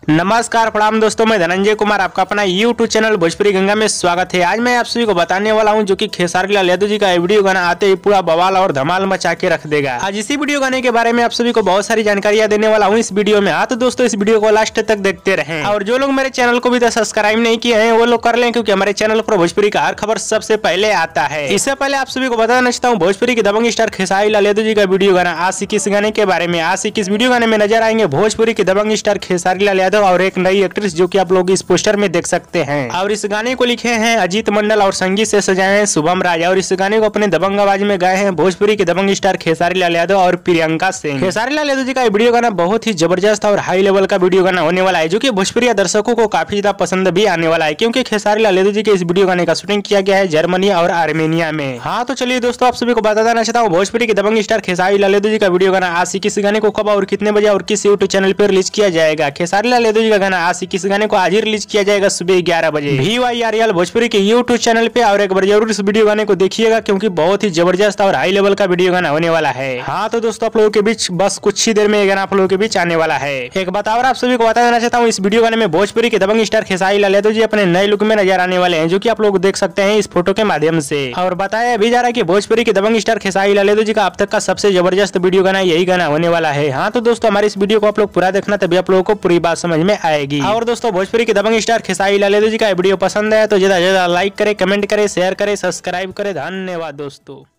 नमस्कार प्रणाम दोस्तों, मैं धनंजय कुमार आपका अपना YouTube चैनल भोजपुरी गंगा में स्वागत है। आज मैं आप सभी को बताने वाला हूं जो कि खेसारी लाल यादव जी का वीडियो गाना आते ही पूरा बवाल और धमाल मचा के रख देगा। आज इसी वीडियो गाने के बारे में आप सभी को बहुत सारी जानकारियां देने वाला हूं इस वीडियो में। हाँ तो दोस्तों, इस वीडियो को लास्ट तक देखते रहें और जो लोग मेरे चैनल को भी सब्सक्राइब नहीं किए हैं वो लोग कर लें, क्योंकि हमारे चैनल पर भोजपुरी का हर खबर सबसे पहले आता है। इससे पहले आप सभी को बताना चाहता हूँ भोजपुरी के दबंग स्टार खेसारी लाल यादव जी का वीडियो गाना आशिक इस गाने के बारे में। आशिक इस वीडियो गाने में नजर आएंगे भोजपुरी के दबंग स्टार खेसारी लाल यादव और एक नई एक्ट्रेस जो कि आप लोग इस पोस्टर में देख सकते हैं। और इस गाने को लिखे हैं अजीत मंडल और संगीत से सजाए हैं शुभम राज। और इस गाने को अपने दबंग आवाज में गाए हैं भोजपुरी के दबंग स्टार खेसारी लाल यादव और प्रियंका सिंह। खेसारी लाल यादव जी का वीडियो गाना बहुत ही जबरदस्त और हाई लेवल का वीडियो गाना होने वाला है, जो कि भोजपुरी दर्शकों को काफी ज्यादा पसंद भी आने वाला है, क्योंकि खेसारी लाल यादव जी के इस वीडियो गाने का शूटिंग किया गया है जर्मनी और आर्मेनिया में। हाँ तो चलिए दोस्तों, आप सभी को बता देना चाहता हूँ भोजपुरी के दबंग स्टार खेसारी लाल यादव जी का वीडियो गाना आशिक इस गाने को कब और कितने बजे और किस यूट्यूब चैनल पर रिलीज किया जाएगा। खेसारी लाल यादव जी का गाना आशिक इस गाने को आज ही रिलीज किया जाएगा सुबह 11 बजे VYRL भोजपुरी के YouTube चैनल पे। और एक बार जरूर इस वीडियो गाने को देखिएगा, क्योंकि बहुत ही जबरदस्त और हाई लेवल का वीडियो गाना होने वाला है। हाँ तो दोस्तों, आप लोगों के बीच बस कुछ ही देर में ये गाना आप लोगों के बीच आने वाला है। एक बात और आप सभी को बता देना चाहता हूँ, इस वीडियो गाने में भोजपुरी के दबंग स्टार खेसारी लाल यादव जी अपने नए लुक में नजर आने वाले हैं, जो कि आप लोग देख सकते हैं इस फोटो के माध्यम से। और बताया भी जा रहा है कि भोजपुरी के दबंग स्टार खेसारी लाल यादव जी का अब तक का सबसे जबरदस्त वीडियो गाना यही गाना होने वाला है। हाँ तो दोस्तों, हमारे इस वीडियो को आप लोग पूरा देखना, तभी आप लोगों को पूरी बात समझ में आएगी। और दोस्तों, भोजपुरी के दबंग स्टार खेसारी लाल यादव जी का वीडियो पसंद है तो ज्यादा लाइक करें, कमेंट करें, शेयर करें, सब्सक्राइब करें। धन्यवाद दोस्तों।